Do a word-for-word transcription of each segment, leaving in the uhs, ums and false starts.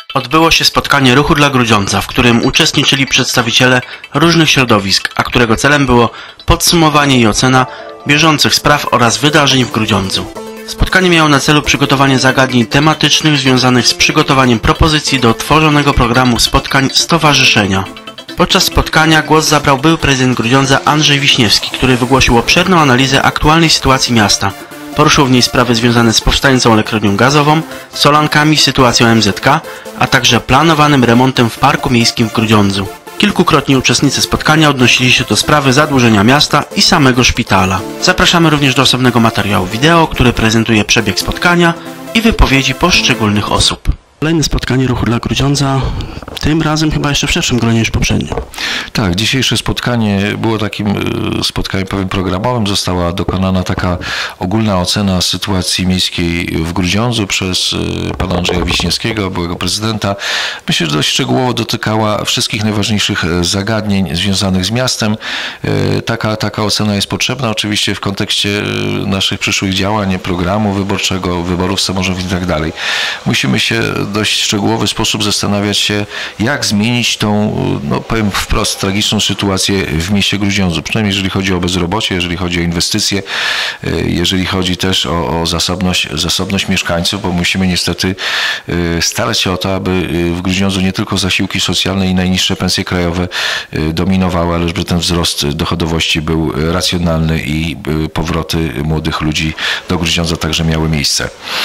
Odbyło się spotkanie Ruchu dla Grudziądza, w którym uczestniczyli przedstawiciele różnych środowisk, a którego celem było podsumowanie i ocena bieżących spraw oraz wydarzeń w Grudziądzu. Spotkanie miało na celu przygotowanie zagadnień tematycznych związanych z przygotowaniem propozycji do tworzonego programu spotkań stowarzyszenia. Podczas spotkania głos zabrał były prezydent Grudziądza Andrzej Wiśniewski, który wygłosił obszerną analizę aktualnej sytuacji miasta. Poruszył w niej sprawy związane z powstającą elektrownią gazową, solankami, sytuacją M Z K, a także planowanym remontem w Parku Miejskim w Grudziądzu. Kilkukrotnie uczestnicy spotkania odnosili się do sprawy zadłużenia miasta i samego szpitala. Zapraszamy również do osobnego materiału wideo, który prezentuje przebieg spotkania i wypowiedzi poszczególnych osób. Kolejne spotkanie Ruchu dla Grudziądza, tym razem chyba jeszcze w szerszym gronie niż poprzednio. Tak, dzisiejsze spotkanie było takim spotkaniem powiem programowym. Została dokonana taka ogólna ocena sytuacji miejskiej w Grudziądzu przez pana Andrzeja Wiśniewskiego, byłego prezydenta. Myślę, że dość szczegółowo dotykała wszystkich najważniejszych zagadnień związanych z miastem. Taka, taka ocena jest potrzebna oczywiście w kontekście naszych przyszłych działań, programu wyborczego, wyborów samorządowych i tak dalej. Musimy się w dość szczegółowy sposób zastanawiać się, jak zmienić tą, no powiem wprost, tragiczną sytuację w mieście Grudziądzu. Przynajmniej jeżeli chodzi o bezrobocie, jeżeli chodzi o inwestycje, jeżeli chodzi też o, o zasobność, zasobność mieszkańców, bo musimy niestety starać się o to, aby w Grudziądzu nie tylko zasiłki socjalne i najniższe pensje krajowe dominowały, ale żeby ten wzrost dochodowości był racjonalny i powroty młodych ludzi do Grudziądza także miały miejsce.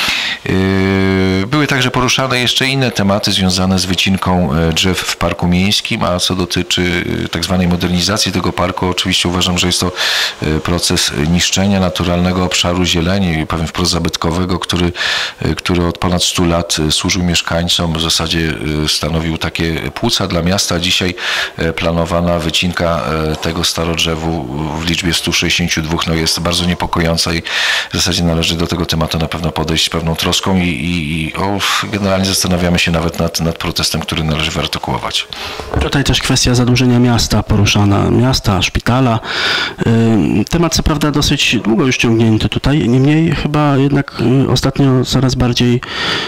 Były także poruszane jeszcze inne tematy związane z wycinką drzew w Parku Miejskim, a co dotyczy tak zwanej modernizacji tego parku, oczywiście uważam, że jest to proces niszczenia naturalnego obszaru zieleni, powiem wprost zabytkowego, który, który od ponad stu lat służył mieszkańcom, w zasadzie stanowił takie płuca dla miasta. Dzisiaj planowana wycinka tego starodrzewu w liczbie stu sześćdziesięciu dwóch no jest bardzo niepokojąca i w zasadzie należy do tego tematu na pewno podejść z pewną troską i, i, i o, generalnie zastanawiamy się nawet nad, nad protestem, który należy wyartykułować. Tutaj też kwestia zadłużenia miasta poruszana, miasta, szpitala. Temat co prawda dosyć długo już ciągnięty tutaj, niemniej chyba jednak ostatnio coraz bardziej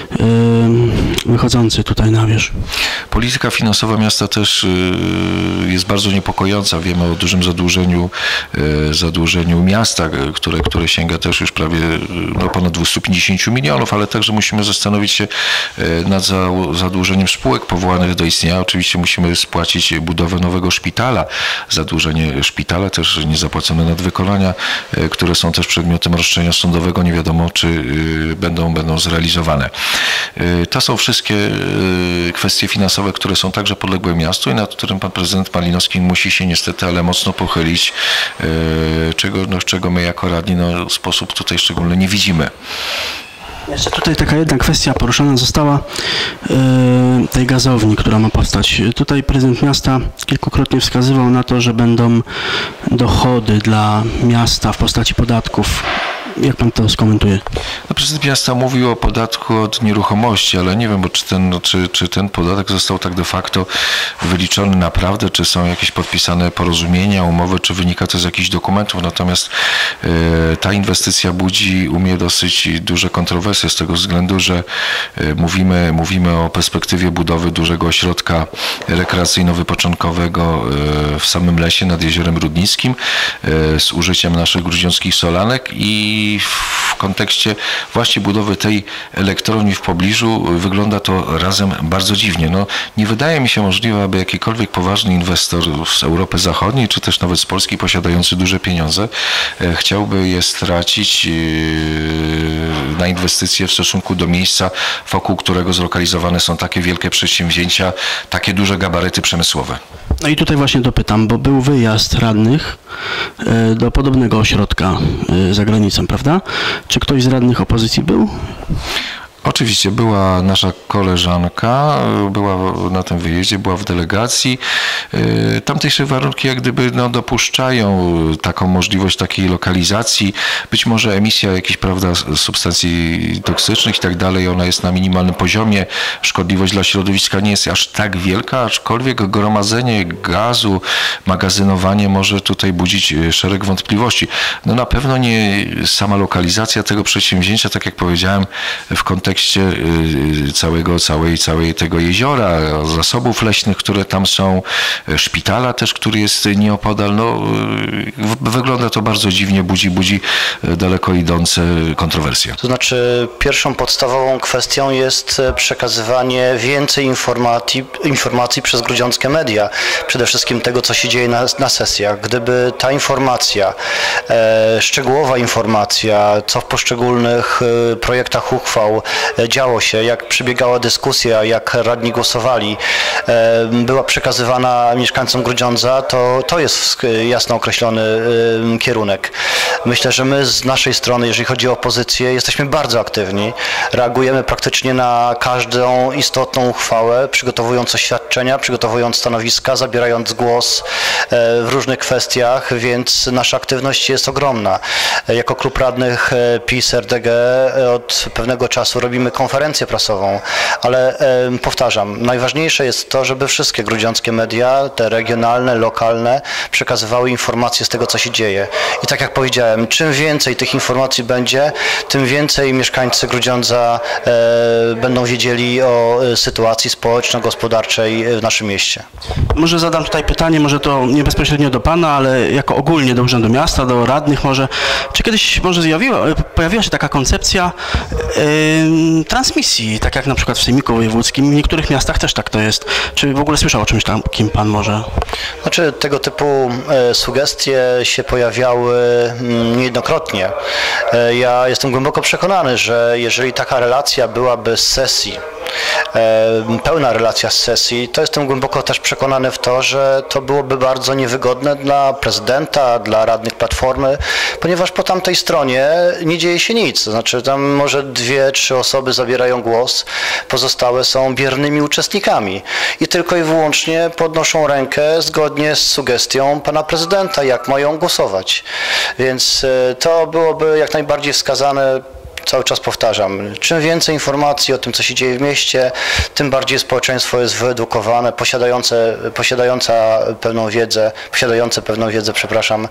wychodzący tutaj na wierzch. Polityka finansowa miasta też jest bardzo niepokojąca. Wiemy o dużym zadłużeniu, zadłużeniu miasta, które, które sięga też już prawie no, ponad dwieście pięćdziesiąt milionów, ale także musimy zastanowić się nad zadłużeniem spółek powołanych do istnienia. Oczywiście musimy spłacić budowę nowego szpitala, zadłużenie szpitala, też niezapłacone nadwykonania, które są też przedmiotem roszczenia sądowego. Nie wiadomo, czy będą, będą zrealizowane. To są wszystkie kwestie finansowe, które są także podległe miastu i nad którym pan prezydent Malinowski musi się niestety, ale mocno pochylić, czego, no, czego my jako radni no, w sposób tutaj szczególny nie widzimy. Jeszcze tutaj taka jedna kwestia poruszona została yy, tej gazowni, która ma powstać. Tutaj prezydent miasta kilkukrotnie wskazywał na to, że będą dochody dla miasta w postaci podatków. Jak pan to skomentuje? No, prezydent miasta mówił o podatku od nieruchomości, ale nie wiem, bo czy ten, czy, czy ten podatek został tak de facto wyliczony naprawdę, czy są jakieś podpisane porozumienia, umowy, czy wynika to z jakichś dokumentów. Natomiast e, ta inwestycja budzi u mnie dosyć duże kontrowersje z tego względu, że e, mówimy, mówimy o perspektywie budowy dużego ośrodka rekreacyjno-wypoczynkowego e, w samym lesie nad Jeziorem Rudnickim e, z użyciem naszych grudziąckich solanek i I w kontekście właśnie budowy tej elektrowni w pobliżu wygląda to razem bardzo dziwnie. No, nie wydaje mi się możliwe, aby jakikolwiek poważny inwestor z Europy Zachodniej, czy też nawet z Polski posiadający duże pieniądze, chciałby je stracić na inwestycje w stosunku do miejsca, wokół którego zlokalizowane są takie wielkie przedsięwzięcia, takie duże gabaryty przemysłowe. No i tutaj właśnie dopytam, bo był wyjazd radnych do podobnego ośrodka za granicą, prawda? Czy ktoś z radnych opozycji był? Oczywiście była nasza koleżanka, była na tym wyjeździe, była w delegacji. Tamtejsze warunki jak gdyby no, dopuszczają taką możliwość takiej lokalizacji. Być może emisja jakichś, prawda, substancji toksycznych i tak dalej, ona jest na minimalnym poziomie. Szkodliwość dla środowiska nie jest aż tak wielka, aczkolwiek gromadzenie gazu, magazynowanie może tutaj budzić szereg wątpliwości. No na pewno nie sama lokalizacja tego przedsięwzięcia, tak jak powiedziałem, w kontekście kontekście całego, całej, całej tego jeziora, zasobów leśnych, które tam są, szpitala też, który jest nieopodal. No, wygląda to bardzo dziwnie, budzi, budzi daleko idące kontrowersje. To znaczy pierwszą podstawową kwestią jest przekazywanie więcej informacji, informacji przez grudziąckie media. Przede wszystkim tego, co się dzieje na, na sesjach. Gdyby ta informacja, e, szczegółowa informacja, co w poszczególnych e, projektach uchwał e, działo się, jak przebiegała dyskusja, jak radni głosowali, e, była przekazywana mieszkańcom Grudziądza, to to jest jasno określony e, kierunek. Myślę, że my z naszej strony, jeżeli chodzi o opozycję, jesteśmy bardzo aktywni. Reagujemy praktycznie na każdą istotną uchwałę, przygotowując oświadczenia, przygotowując stanowiska, zabierając głos w różnych kwestiach, więc nasza aktywność jest ogromna. Jako klub radnych PiS R D G od pewnego czasu robimy konferencję prasową, ale powtarzam, najważniejsze jest to, żeby wszystkie grudziąckie media, te regionalne, lokalne, przekazywały informacje z tego, co się dzieje. I tak jak powiedziałem, czym więcej tych informacji będzie, tym więcej mieszkańcy Grudziądza e, będą wiedzieli o sytuacji społeczno-gospodarczej w naszym mieście. Może zadam tutaj pytanie, może to nie bezpośrednio do Pana, ale jako ogólnie do Urzędu Miasta, do radnych może. Czy kiedyś może zjawiła, pojawiła się taka koncepcja yy, transmisji, tak jak na przykład w Sejmiku Wojewódzkim, w niektórych miastach też tak to jest. Czy w ogóle słyszał o czymś takim Pan może? Znaczy tego typu e, sugestie się pojawiały m, niejednokrotnie. E, ja jestem głęboko przekonany, że jeżeli taka relacja byłaby z sesji, e, pełna relacja z sesji, to jestem głęboko też przekonany w to, że to byłoby bardzo niewygodne dla prezydenta, dla radnych Platformy, ponieważ po tamtej stronie nie dzieje się nic. To znaczy tam może dwie, trzy osoby zabierają głos, pozostałe są biernymi uczestnikami i tylko i wyłącznie podnoszą rękę zgodnie z sugestią pana prezydenta, jak mają głosować. Więc to byłoby jak najbardziej wskazane. Cały czas powtarzam, czym więcej informacji o tym, co się dzieje w mieście, tym bardziej społeczeństwo jest wyedukowane, posiadające, posiadająca pewną wiedzę, posiadające pewną wiedzę, przepraszam,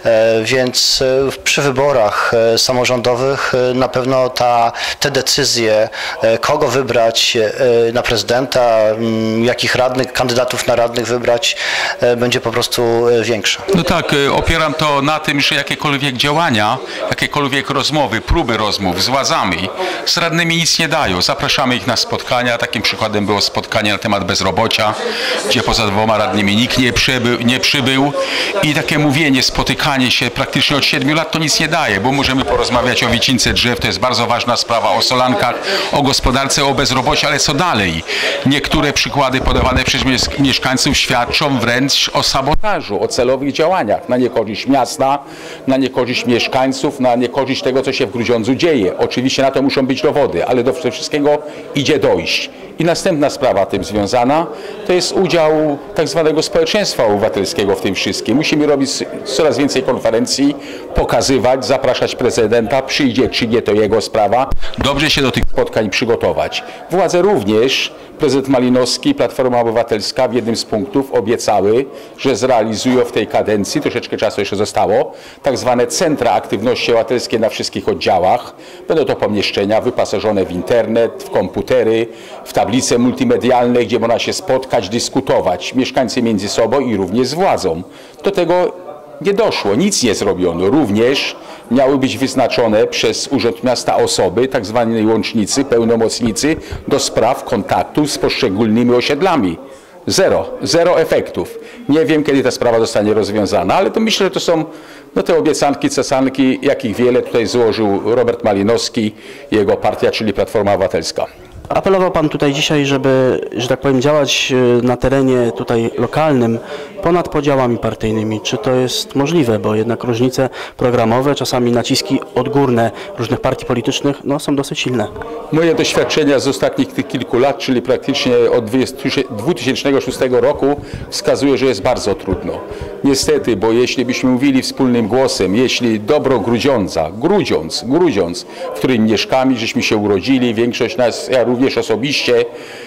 więc przy wyborach samorządowych na pewno ta, te decyzje, kogo wybrać na prezydenta, jakich radnych, kandydatów na radnych wybrać, będzie po prostu większa. No tak, opieram to na tym, że jakiekolwiek działania, jakiekolwiek rozmowy, próby rozmów z władzami, z radnymi nic nie dają. Zapraszamy ich na spotkania. Takim przykładem było spotkanie na temat bezrobocia, gdzie poza dwoma radnymi nikt nie przybył, nie przybył i takie mówienie, spotykanie się praktycznie od siedmiu lat to nic nie daje, bo możemy porozmawiać o wycince drzew, to jest bardzo ważna sprawa, o solankach, o gospodarce, o bezrobociu, ale co dalej? Niektóre przykłady podawane przez mieszkańców świadczą wręcz o sabotażu, o celowych działaniach na niekorzyść miasta, na niekorzyść mieszkańców, na niekorzyść tego, co się w Grudziądzu dzieje. Oczywiście na to muszą być dowody, ale do wszystkiego idzie dojść. I następna sprawa tym związana to jest udział tak zwanego społeczeństwa obywatelskiego w tym wszystkim. Musimy robić coraz więcej konferencji, pokazywać, zapraszać prezydenta, przyjdzie czy nie, to jego sprawa. Dobrze się do tych spotkań przygotować. Władze również, prezydent Malinowski, Platforma Obywatelska w jednym z punktów obiecały, że zrealizują w tej kadencji, troszeczkę czasu jeszcze zostało, tak zwane centra aktywności obywatelskiej na wszystkich oddziałach. Będą to pomieszczenia wyposażone w internet, w komputery, w tablice multimedialne, gdzie można się spotkać, dyskutować, mieszkańcy między sobą i również z władzą. Do tego nie doszło, nic nie zrobiono. Również miały być wyznaczone przez Urząd Miasta osoby, tak zwanej łącznicy, pełnomocnicy do spraw kontaktu z poszczególnymi osiedlami. Zero, zero efektów. Nie wiem, kiedy ta sprawa zostanie rozwiązana, ale to myślę, że to są no, te obiecanki, cesanki, jakich wiele tutaj złożył Robert Malinowski i jego partia, czyli Platforma Obywatelska. Apelował Pan tutaj dzisiaj, żeby, że tak powiem, działać na terenie tutaj lokalnym ponad podziałami partyjnymi. Czy to jest możliwe? Bo jednak różnice programowe, czasami naciski odgórne różnych partii politycznych no, są dosyć silne. Moje doświadczenia z ostatnich tych kilku lat, czyli praktycznie od dwa tysiące szóstego roku wskazuje, że jest bardzo trudno. Niestety, bo jeśli byśmy mówili wspólnym głosem, jeśli dobro Grudziądza, Grudziądz, Grudziądz, w którym mieszkamy, żeśmy się urodzili, większość nas, ja również osobiście,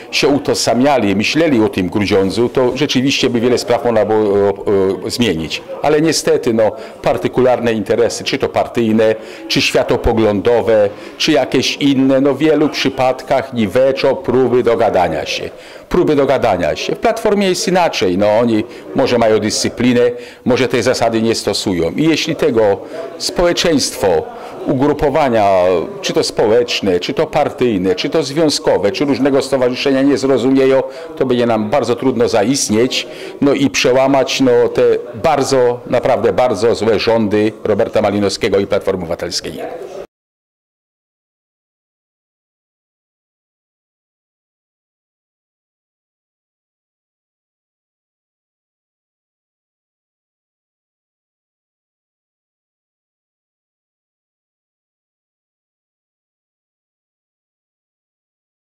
się utożsamiali, myśleli o tym Grudziądzu, to rzeczywiście by wiele spraw można było o, o, zmienić. Ale niestety no, partykularne interesy, czy to partyjne, czy światopoglądowe, czy jakieś inne, no w wielu przypadkach niweczą próby dogadania się. Próby dogadania się. W Platformie jest inaczej. No, oni może mają dyscyplinę, może tej zasady nie stosują. I jeśli tego społeczeństwo, ugrupowania, czy to społeczne, czy to partyjne, czy to związkowe, czy różnego stowarzyszenia nie zrozumieją, to będzie nam bardzo trudno zaistnieć, no i przełamać no, te bardzo, naprawdę bardzo złe rządy Roberta Malinowskiego i Platformy Obywatelskiej.